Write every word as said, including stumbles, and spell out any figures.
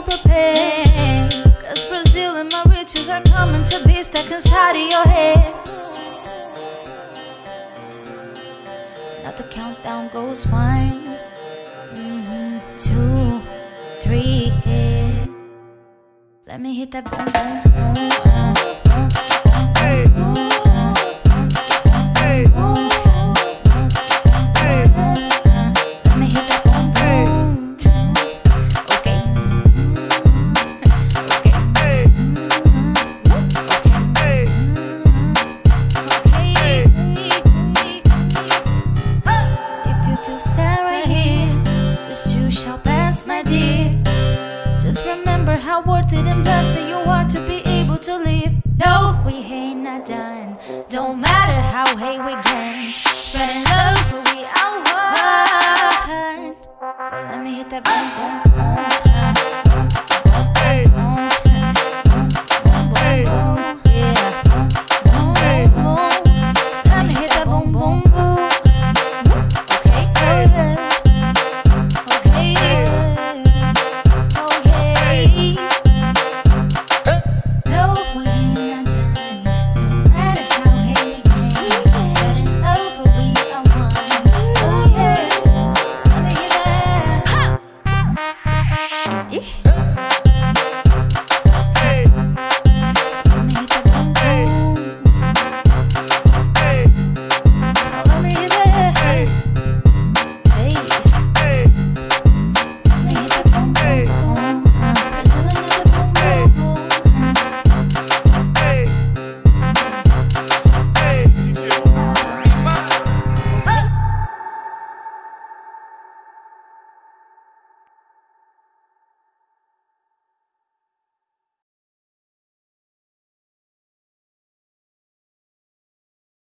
prepared, cause Brazil and Mauritius are coming to be stuck inside of your head. Now the countdown goes one, mm-hmm, two, three, hit. Let me hit that boom boom boom. Just remember how worth it and blessed you are to be able to live. No, we ain't not done. Don't matter how hate we gain. Spreading love, but we are one. But let me hit that boom boom boom.